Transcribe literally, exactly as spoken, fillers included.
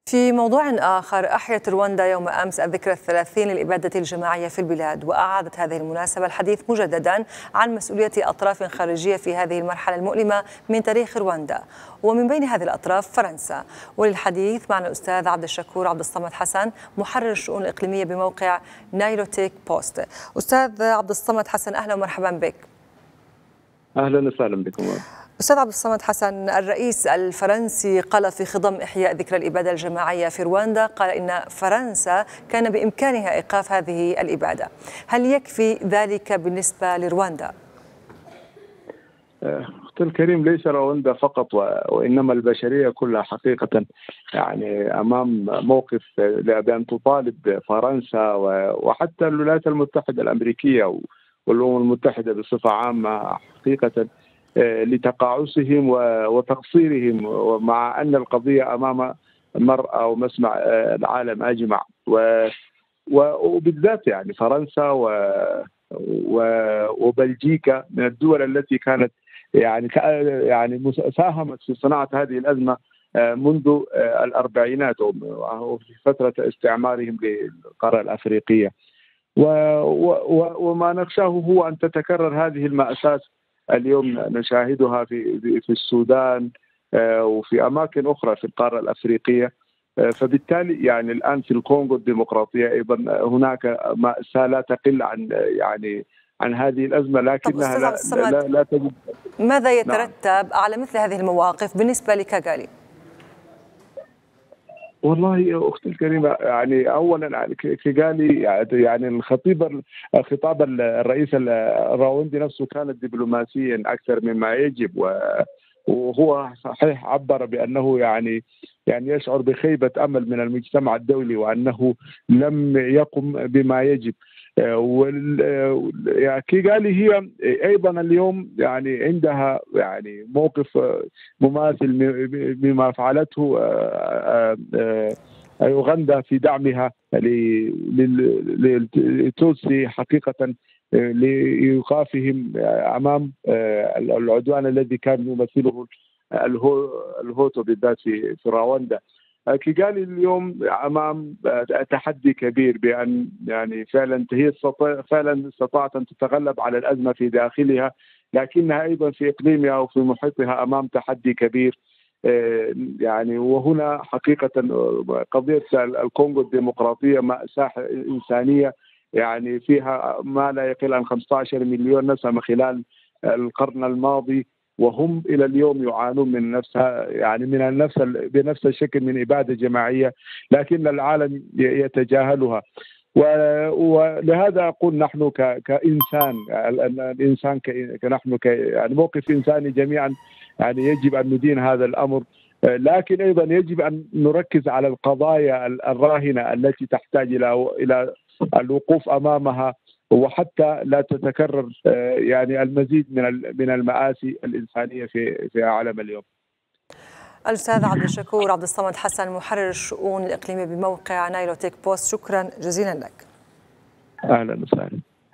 في موضوع آخر، أحيت رواندا يوم أمس الذكرى الثلاثين للإبادة الجماعية في البلاد، وأعادت هذه المناسبة الحديث مجددا عن مسؤولية أطراف خارجية في هذه المرحلة المؤلمة من تاريخ رواندا، ومن بين هذه الأطراف فرنسا. وللحديث معنا الأستاذ عبد الشكور عبد الصمد حسن، محرر الشؤون الإقليمية بموقع نايلوتيك بوست. أستاذ عبد الصمد حسن، أهلا ومرحبا بك. أهلا وسهلا بكم. أستاذ عبد الصمد حسن، الرئيس الفرنسي قال في خضم إحياء ذكرى الإبادة الجماعية في رواندا، قال إن فرنسا كان بإمكانها إيقاف هذه الإبادة. هل يكفي ذلك بالنسبة لرواندا؟ أختي الكريم، ليس رواندا فقط وإنما البشرية كلها حقيقة يعني أمام موقف بأن تطالب فرنسا وحتى الولايات المتحدة الأمريكية والأمم المتحدة بصفة عامة حقيقة لتقاعسهم وتقصيرهم، مع أن القضية أمام مرأى ومسمع العالم أجمع، وبالذات يعني فرنسا وبلجيكا من الدول التي كانت يعني يعني ساهمت في صناعة هذه الأزمة منذ الأربعينات وفي فترة استعمارهم للقارة الأفريقية. وما نخشاه هو أن تتكرر هذه المأساة اليوم نشاهدها في في السودان وفي أماكن أخرى في القارة الأفريقية. فبالتالي يعني الآن في الكونغو الديمقراطية أيضا هناك مأساة لا تقل عن يعني عن هذه الأزمة، لكنها لا, لا, لا تجد. ماذا يترتب نعم. على مثل هذه المواقف بالنسبة لكيغالي؟ والله أختي الكريمة، يعني أولا كيغالي يعني الخطيب خطاب الرئيس الراوندي نفسه كان دبلوماسيا أكثر مما يجب، وهو صحيح عبر بأنه يعني يعني يشعر بخيبة أمل من المجتمع الدولي وأنه لم يقم بما يجب. كيغالي هي ايضا اليوم يعني عندها يعني موقف مماثل بما فعلته اوغندا في دعمها للتوتسي حقيقه لايقافهم امام العدوان الذي كان يمثله الهوتو بالذات في في رواندا. كيغالي اليوم امام تحدي كبير بان يعني فعلا هي فعلا استطاعت ان تتغلب على الازمه في داخلها، لكنها ايضا في اقليمها وفي محيطها امام تحدي كبير. يعني وهنا حقيقه قضيه الكونغو الديمقراطيه مأساة انسانيه يعني فيها ما لا يقل عن خمسة عشر مليون نسمه خلال القرن الماضي، وهم الى اليوم يعانون من نفسها يعني من نفس بنفس الشكل من اباده جماعيه، لكن العالم يتجاهلها. ولهذا اقول نحن كانسان الانسان كنحن يعني موقف انساني جميعا يعني يجب ان ندين هذا الامر، لكن ايضا يجب ان نركز على القضايا الراهنه التي تحتاج الى الى الوقوف امامها، وحتى لا تتكرر يعني المزيد من من المآسي الإنسانية في في عالم اليوم. الأستاذ عبد الشكور عبد الصمد حسن، محرر الشؤون الإقليمية بموقع نايلوتيك بوست، شكرا جزيلا لك. أهلا وسهلا.